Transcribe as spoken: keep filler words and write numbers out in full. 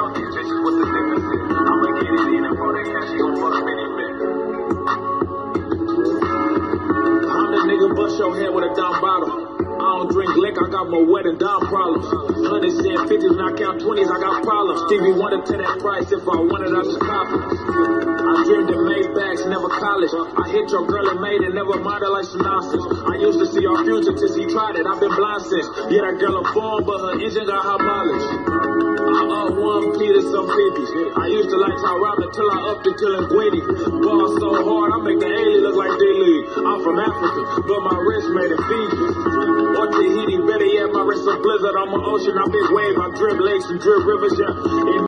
all these bitches, what the difference is? I'ma get it in and for that cash, she gon' fuck up any bit. I'm the nigga bust your head with a dumb bottle. I don't drink liquor, I got more wet and down problems. Hundreds and fifties, when I count twenties, I got problems. Stevie wanted to that price if I wanted, I just cop it. I dreamed in Maybachs, never college. I hit your girl and made it, never mind her like some nonsense. I used to see our future till she tried it, I've been blind since. Yeah, that girl a phone, but her engine got high mileage. I up one P to some fifties. I used to like Ty Robin till I upped it till I'm Gwitty. Ball so hard, I make the alien look like D-League. I'm from Africa, but my wrist made it Fiji. Or Tahiti, better yet, my wrist a blizzard. I'm an ocean, I'm big wave, I drip lakes and drip rivers, yeah.